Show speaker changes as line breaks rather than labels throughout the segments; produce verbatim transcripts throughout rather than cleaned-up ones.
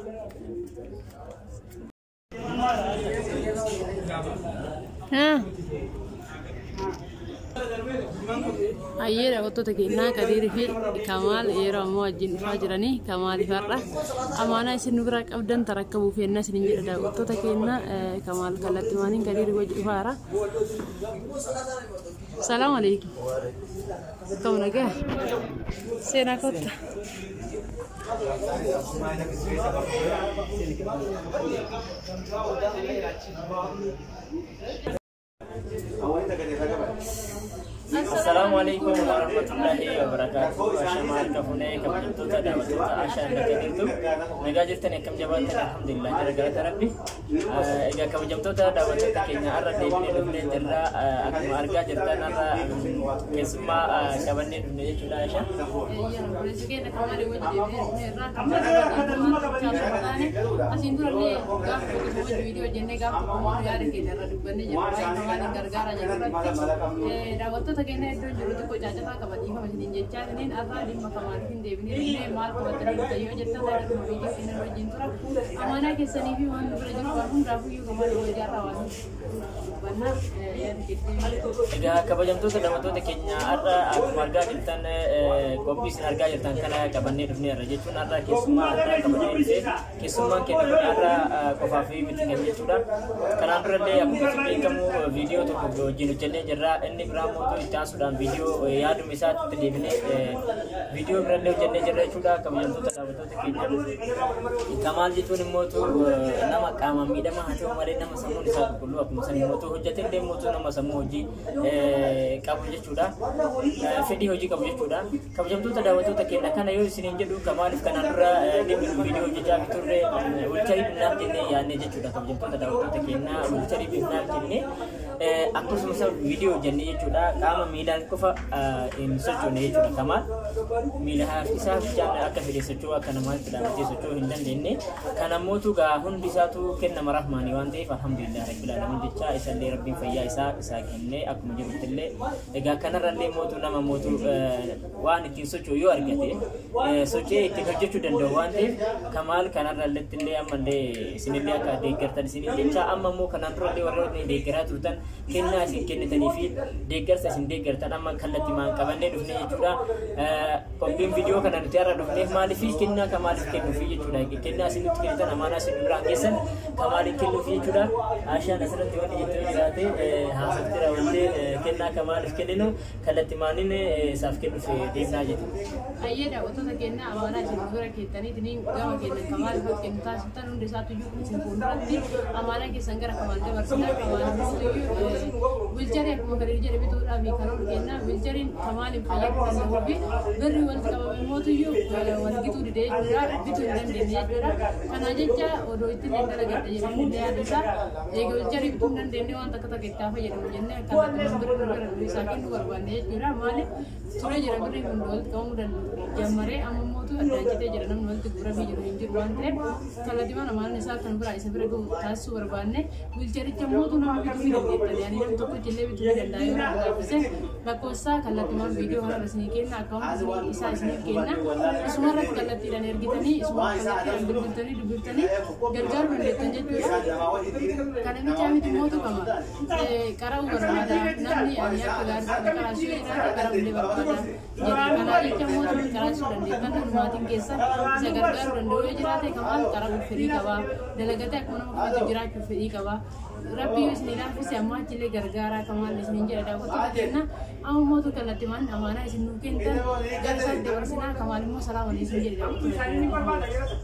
ها أيرا وتتكينا كثير في كمال يرى موجين فاجرني كمال فرح أما أنا سنبرك أبدا تركبوا في الناس نجرا وتتكينا كمال كلتمانين كثير وجه فارا. السلام عليكم. كم نجح؟ سينا كوتا.
Assalamualaikum warahmatullahi wabarakatuh. Ashamal kafune kabajamtoota daawwattoota ashaan dhaggeeffatu nagaa jirtan akkam jabaatan alhamdulillah jara galata rabbi. Egaa kabajamtoota daawwattoota keenya har'a deebinee dhufnee jirra akkuma argaa jirtan har'a keessummaa qabannee dhufne jechuudha Ashaan. Asiin durallee gaafa tokko viidiyoo jennee gaafa tokko yaada keenya irra dubbannee jirra baay'ee gargaara jirratti daawwattoota keenya iddoo jirutti qocaachaa qabanii kabajaniin jechaa kanneen arraa dhimma kamaaliif deebinee maal qabatanii tayyoo jettan tajaajila viidiyoo keenya wajjin tura amaanaa keessanii fi waan dura jiru waan hundaafuyyuu kamaal wajjaarraa waan dubbannaa yaada keessanii. Egaa kabajamtoota daawwattoota keenya har'a akkuma argaa jirtan qophii isin argaa jirtan kana qabannee dhufnee irra jechuun har'a keessummaa addaa qabannee dhufee keessummaan keenya har'a qofaa fi miti kan jechuudha. Kanaan durallee akkuma isin beekamu viidiyoo tokko wajjin hojjennee jirra inni biraa mootuu itti aansuudhaan viidiyoo yaaduma isaatti deebinee viidiyoo birallee hojjennee jirra jechuudha. Kabajamtoota daawwattoota keenya Kamaal jechuun immootu nama qaama miidhamaa haa ta'u malee nama sammuun isaa qulqulluu akkuma san immootu hojjetee illee immootu nama sammuu hojii qabu jechuudha. Fedhii hojii qabu jechuudha. Kabajamtoota daawwattoota keenya kana yoo isiniin jedhu Kamaaliif kanaan dura dhimmi viidiyoo hojjechaa turre wilcharii binnaaf jennee yaadne jechuudha. Kabajamtoota daawwattoota keenya wilcharii binnaaf jennee akkasumas viidiyoo hojjennee jechuudha. Qaama miilaan qofa hin sochoone jechuudha. Kamaal miila isaa bichaan akka fedhe socho'uu akka namaatti dhaabatee socho'uu hin dandeenye. Kanammoo gaa hundi isaatu kennama rahmaanii waan ta'eef alhamdulillah rabbil alamin jecha isallee rabbiin fayyaa isaa isaa kennee akkuma jirutti illee egaa kanarrallee mootu nama mootu waan ittiin socho'u yoo argate sochee ittiin hojjechuu danda'u waan ta'eef Kamaal kanarrallee illee ammallee isinillee akka deeggartan isinii jecha amma immoo kanaan durallee warra deeggaraa turtan kennaa isin kennitanii fi deeggarsa isin deeggartan amma kallattii maan qabannee dhufne jechuudha. Qophiin viidiyoo kana nuti har'a dhufneef maaliif kennaa Kamaaliif kennuufi jechuudha. Kennaa isin nuti kennitan amaanaa isin biraan keessan Kamaaliif kennuufi jechuudha. Ashaan asirratti wanti jettee jiraate haasofti raawwattee kennaa Kamaaliif kenninu kallattii maaniin isaaf kennuuf deemnaa jechuudha.
Ayyee daawwattoota keenya amaanaa isin bira keessaniitiin gama keenya Kamaaliif kennu taasiftan hundi isaatu iyyuu isin fuulduratti amaanaa keessan gara Kamaal dabarsinaa Kamaaliif wilcharii akkuma kan jedhe bituudhaaf kan ol kennaa wilchariin Kamaaliif fayyadu fi birri walitti qabame mootuyyuu walgituu didee jechuudha bituu hin dandeenye jechuudha. Kana jecha odoo itti daldalagadha jedhanii illee yaada isaa eega wilcharii bituu hin dandeenye waan takka takka itti fayyadamu jennee akkanatti birri nu gara isaa kennu barbaanne jechuudha. Maaliif ture jira birri hundi walitti qabamuu danda'u jammaree amma mootuu addaan citee jira namni walitti guuramee jiru hin jiru waan ta'eef kallattii mana maalin isaa kan biraa isa bira gahu taasisuu barbaanne wilcharicha mootuu nama bituu hin dandeettan yaani namni tokko illee bituu hin danda'a yoo nama gaaffise lakkoofsaa kallattii viidiyoo kana isinii kenna akkawun isaa isinii kenna isuma irratti kallattiidhaan ergitanii isuma kallattiidhaan bilbiltanii dubbistanii gargaaruu dandeettan jechuudha. Kana michaa miti mootu qaba qara'uu barbaada namni ani akka gaariitti qaraasuu jiraate qara'ullee barbaada jedha. Kana jecha mootu qaraasuu dandeettan maatiin keessa isa gargaaruu danda'u yoo jiraate Kamaal qara'uu fedhii qaba dalagatee akkuma nama kamatu jiraachuu fedhii qaba. Rabbi isin ilaalchise amma achillee gargaaraa Kamaal isin jedha daawwattoota keenya amma mootu kallattii maan amaanaa isin nuu kennitan gara isaatti dabarsinaa Kamaal immoo salaam alaykum jedhe daawwattoota.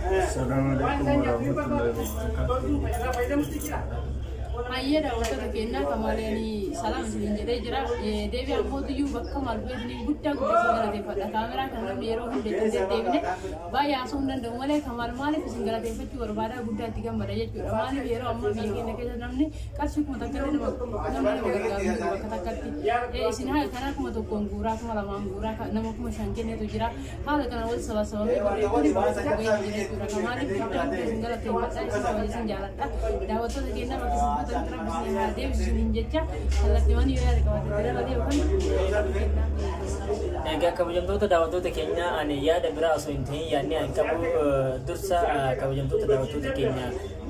Assalamualaikum warahmatullahi wabarakatuh.
Ayyee daawwattoota keenya Kamaaliin salaam isin jedhee jira. Deebi'aan mootiyyuu bakka maal beekni guddaa guddaa isin galateeffadha. Kaameraa kan namni yeroo hundi itti deddeebine baay'ee haasa'uu hin danda'u malee Kamaal maaliif isin galateeffachuu barbaada guddaa itti gammada jechuudha. Maaliif yeroo ammaa biyya keenya keessa namni qarshii kuma takkatti nama nama nama gargaaru bakka takkatti isin haala kana kuma tokkoon guuraa kuma lamaan guuraa nama kuma shan kennetu jira. Haala kana wal sabasabamee bareeduu bakka tokko jechuudha. Kamaaliif guddaa guddaa isin galateeffadha isin kabaja isin jaaladha. Daawwattoota keenya bakka isin kan terabisni hade bisni jecha kallattiwwan yoo yaada qabaate dabalii yookaan
egaa kabajamtoota daawwattoota keenya ani yaada biraa osoo hin ta'in yaadni ani qabu dursa kabajamtoota daawwattoota keenya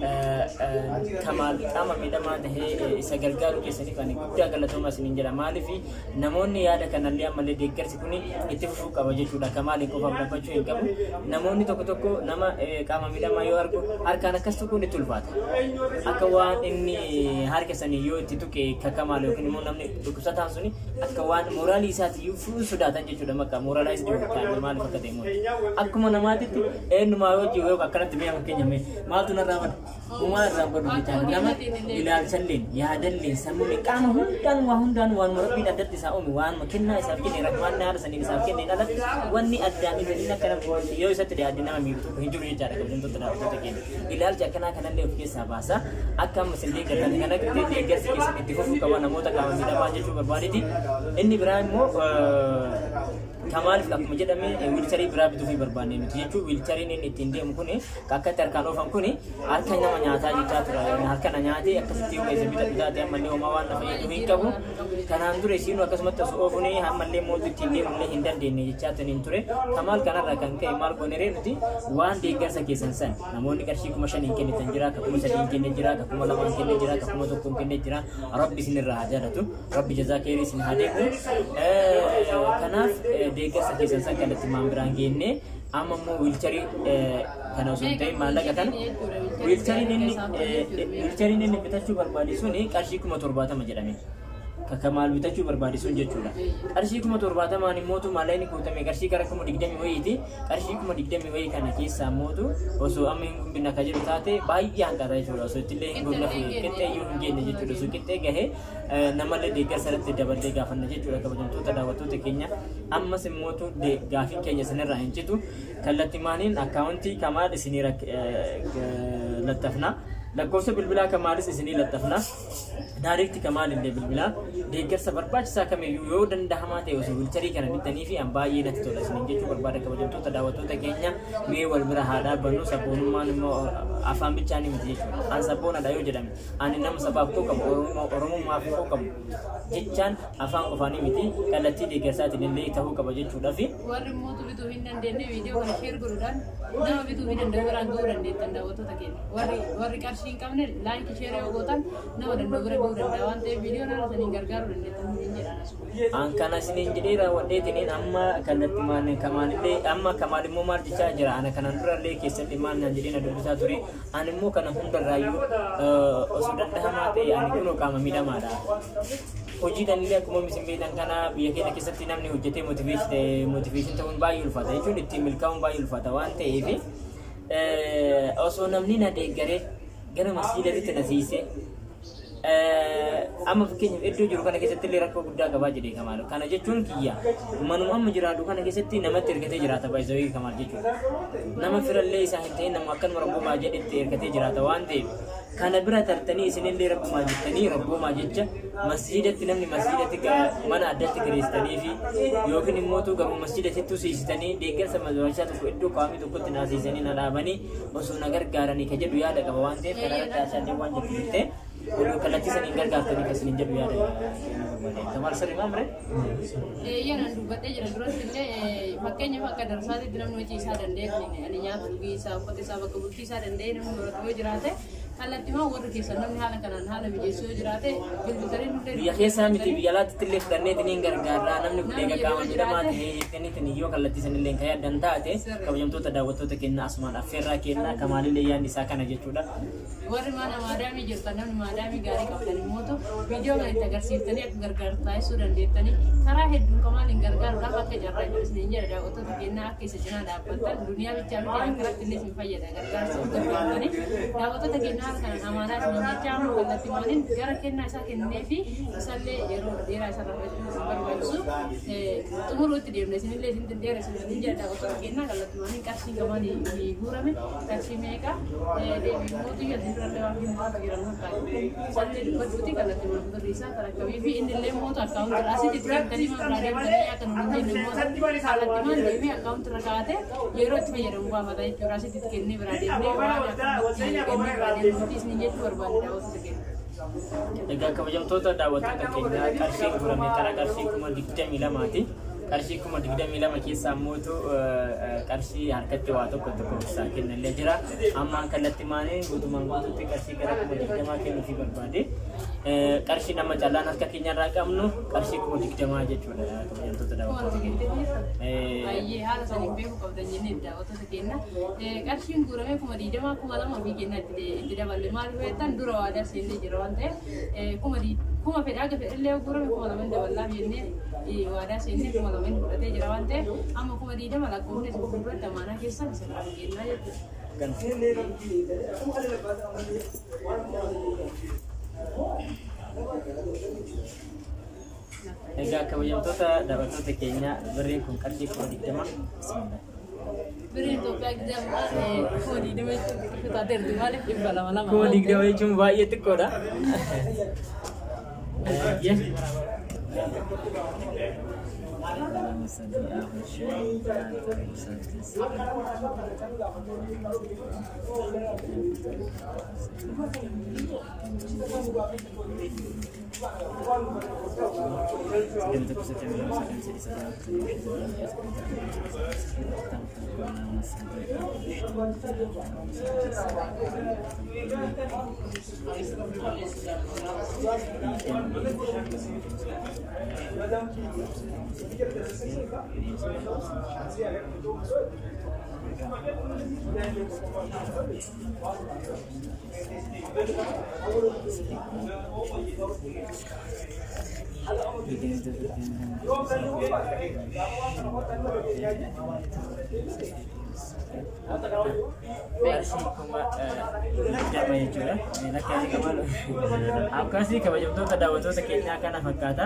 Kamal qaama miidhamaa tahee isa gargaaru keessaniif ani guddaa galatoomaa isiniin jedha. Maaliif namoonni yaada kanallee ammallee deeggarsi kun itti fufuu qaba jechuudha. Kamaaliin qofaaf dhaabachuu hin qabu. Namoonni tokko tokko nama qaama miidhamaa yoo argu harkaan akkas tuquun itti ulfaata. Akka waan inni harka sanii yoo itti tuqe ka Kamaal yookiin immoo namni dhukkubsataan suni akka waan mooraalii isaati sodaatan jechuudha. Makka mooraalaa isa deemu maaliif akka ta'e akkuma namaatitti eenyumaa hojii yoo akkanatti biyya fakkeenya mee maaltu narraa mada Umar Rambo bicara nama ilal sallin ya dalin samuni kan hundan wa hundan wan murabbi adat isa umi wan makinna isa kini rahman na sani isa kini ala wani adda min dina kana yo isa tadi adina mi tu hijur je cara kemudian tu tidak tu tekin ilal jakana kana le ofke sabasa akam sindi katan kana kete degar sikit sikit difu kawan namota kawan tidak maju coba bari ini Ibrahim Kamal flak menjadi wheelchair berapa tu berbanding itu jadi wheelchair ini ditindih mungkin kakak terkan orang kuni arkan nama nyata jita terus arkan nyata ya kesetiau kayak sebita kita tiap malam omawan apa itu hingkabu karena anture sini akas mata suof ni ham malam mau ditindih mulai hindar dini jita tu ninture Kamal karena rakan ke mal konere nanti wan degar sakit sensan namun ni kasih kumasan ingin ditanjira kumasan ingin dijira kumasan ingin dijira kumasan tukum ingin dijira Arab di sini raja tu Arab jaza kiri sini hadir eh karena degar sakit sensan kalau timam berangin amma mo wheelchair kana suntai malaga kan wheelchair ini wheelchair ini bitachuu barbaadisu ni qarshii kuma torbaatama jedhame Kamal bitachuu barbaadisu jechuudha qarshii kuma torbaatama ni mootu malaini kuutame qarshii gara kuma digdami wayiiti qarshii kuma digdami wayi kana keessa mootu osoo amma hin gumbina ka jiru taate baay'ee hanqata jechuudha osoo ittillee hin gumna fi qixxeeyyuu hin geenye jechuudha osoo qixxee gahee namallee deeggarsa irratti daballee gaafanna jechuudha kabajamtoota daawwattoota keenya ammas mootu gaafii keenya sanirraa hin citu kallattii maaniin akkaawuntii Kamaal isinii lattafna lakkoofsa bilbilaa Kamaalis isinii lattafna Direct Kamal illee bilbilaa deeggarsa barbaachisaa kamiyyuu yoo danda'amaa ta'e osoo wheelcharii kana bitanii fi an baay'ee natti tola isiniin jechuu barbaada kabajamtoota daawwattoota keenya mee wal bira haa dhaabbannu sabboonummaan immoo afaan bichaa ni miti jechuudha an sabboonadha yoo jedhame ani nama sabaaf koo qabu oromummaaf koo qabu jechaan afaan qofaanii miti kallattii deeggarsaatiin illee ta'uu qaba jechuudha fi
warri mootu bituu hin dandeenye viidiyoo kana sheer godhuudhaan nama bituu hin danda'u biraan ga'uu dandeettan daawwattoota keenya warri warri qarshii hin qabne laayikii sheer yoo gootan nama danda'u bira ga'uu danda'a waan ta'eef viidiyoo kana saniin gargaaruu dandeettan hin jedhan
an kana isiniin jedhee raawwadheetiniin amma kallattii maanne Kamaalillee amma Kamaal immoo maal jechaa jira ana kanan durallee keessatti maal naan jedhee na dubbisaa ture ani immoo kana hundarraayyuu osoo danda'amaa ta'e ani kunoo qaama miidhamaadha hojii danillee akkuma misin beektan kana biyya keenya keessatti namni hojjetee motiveeshin ta'uun baay'ee ulfaata jechuun ittiin milkaa'uun baay'ee ulfaata waan ta'eef osoo namni na deeggaree gara masjiidatti na siisee amma fakkeenyaaf iddoo jiru kana keessatti illee rakkoo guddaa qabaa jedhee Kamaal kana jechuun kiyya manuma amma jiraatu kana keessatti namatti ergatee jiraata baay'ee Kamaal jechuudha nama firallee isaa hin ta'in nama akkanuma rabboomaa jedhetti ergatee jiraata waan ta'eef kana bira tartanii isinillee rabboomaa jettanii rabboomaa jecha masjiidatti namni masjiidatti mana addatti kireessitanii fi yookiin immoo garuu masjiidatti tusiisitanii deeggarsa mazwaachaa tokko iddoo qaamii tokkotti naasisanii na dhaabanii osoo na gargaaranii ka jedhu yaada qaba waan ta'eef kana irratti haasaallee waan jettu jettee Kalau kalau sini gargaartanii kasih ninja biar Kamal sering ngamre?
Iya nanti buat aja dan terus ini makanya maka dari saat itu namanya cisa dan deh ini aninya bisa pakai sama kebun cisa dan deh namun menurut gue jerate kalau cuma warga kisah namun hal kanan hal lebih jesu jerate bil bitarin udah
ya kisah miti bialat tilif dan deh ini gargara namun kuliah kawan tidak mati ini ini yo kalau di sini lengkaya dan taate kalau jam tu terdapat tu terkena asman afera kena Kamal yang disahkan aja sudah
warga mana madami jertana madami gari kawan moto video nggak integrasi Tani aku gargaar sudah di tani cara hedun Kamal gargaar udah pakai jarak terus ninja ada otot kena kisah cina dapat dunia bicara yang kerap tulis misalnya ada gargaar sudah tani dapat otot kena kan amanah ninja cam kalau timanin gara kena saya kena nevi misalnya ero dia rasa berbagus tumur itu dia mesin ini lesin dia rasa ninja ada otot kena kalau timanin kasih Kamal di gurame kasih mereka dia motu ya di dalam lewat pikiran mereka misalnya berarti kalau timanin berisa kalau Bibi ini lemot account terasi tidak tadi mengenai mengenai akan menjadi lemot kalau teman Bibi account terkait ya rot bayar uang pada itu terasi tidak ini berada ini berada ini berada notis ini jadi berban dapat sedikit
Egaa kabajamtoota daawwattoota keenyaa qarshiin guramee karaa qarshii kuma digdamii lamaati. Qarshii kuma digdamii lama keessaa mootu qarshii harkatti waa tokko tokko isaa kennallee jira. Amma kallattii maanii guutumaan guutuutti qarshii gara kuma digdamaa kennuufii barbaade. Qarshii nama callaan harka keenyarraa qabnu qarshii kuma digdamaa jechuudha kabajamtoota daawwattoota.
Baay'ee haala saniin beeku qabdan jennee daawwattoota keenya. Qarshiin guuramee kuma digdamaa kuma lama fi kenna itti daballe maal feetan dura waadaa seennee jira waan ta'eef kuma kuma fedhaa gafe illee guurame kuma lama daballaaf jennee waadaa seennee kuma lama fudhatee jira waan ta'eef amma kuma digdama lakkoofne fuulduratti amaanaa keessan sirraa kennaa jechuudha.
Egaa kabajamtoota daawwattoota keenya birriin kun qarshii kuma digdama.
Birriin Itoophiyaa giddamaa kuma digdama jechuun taateerti maaliif dhibba lama lama.
Kuma digdama jechuun baay'ee xiqqoodha. Akkasii kabajamtoota daawwattoota keenyaa kana fakkaata.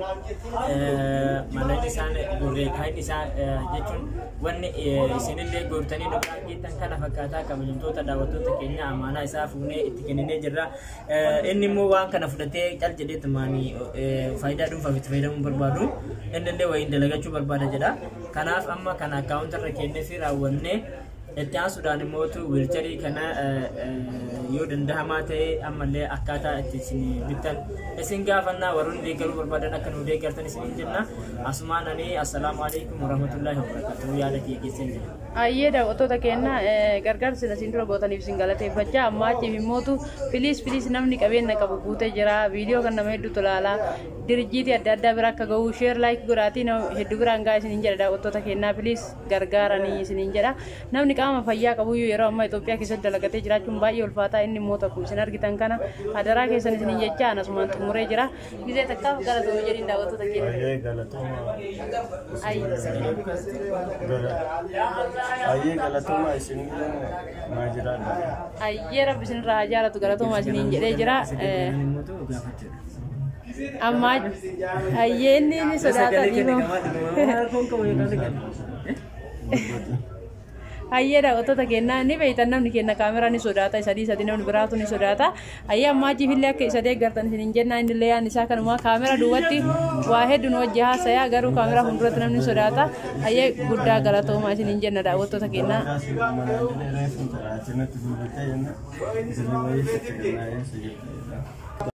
Mallattoon isaan gurree kaayini isaa jechuun wanni isinillee goortanii dhugaa geettan kana fakkaata. Kabajamtoota daawwattoota keenyaa amaanaa isaa fuunee itti kenninee jirra. Inni immoo waan kana fudhatee cal jedhee tumaanii faayidaa dhuunfaaf itti fayyadamuu barbaadu. Inni illee wayiin dalagachuu barbaada jedha. Kanaaf amma kana akkaawuntarra kennee fi raawwannee itti aansuudhaan immoo wiilcharii kana yoo danda'amaa ta'e ammallee akkaataa itti isin bittan isin gaafannaa warroonni deeggaruu barbaadan akka nu deeggartan isin jenna. Asumaan ani assalaamu alaikum warahmatullahi wabarakatuh yaada kiyya keessan jira.
Ayyee daawwattoota keenya gargaarsa isin dura gootaniif isin galateeffachaa amma achiif immootu filiis filiis namni qabeenya qabu guutee jira. Viidiyoo kan nama hedduutu ilaalaa dirjiitii adda addaa bira akka ga'u sheer laayik godhaatii hedduu biraan gaa isin jedha daawwattoota keenyaa filiis gargaaranii isin jedha. Namni qaama fayyaa qabu yeroo amma Itoophiyaa keessatti dalagatee jiraachuun baay'ee ulfaataa inni immoo tokko isin argitan kana hadaraa keessan isin jechaa anasumaan xumuree jira. Gizee takkaaf galatoomaa jedhin daawwattoota keenya.
Ayyee galatooma isin maajiraadha.
Ayyee rabbi isin irraa jaalatu galatooma isiniin jedhee jira. Amma ayyee inni ni sodaata dhiibama. Ayyee daawwattoota keenyaa ni beektan namni keenya kaameraa ni sodaata isa dhiisati namni biraatu ni sodaata. Ayyee ammaa jiifillee akka isa deeggartan isiniin jennaa inni illee yaan isaa kanuma kaameraa duubatti waa hedduu nu wajji haasayaa garuu kaameraa fuulduratti namni sodaata. Ayyee guddaa galatoomaa isiniin jenna daawwattoota keenyaa.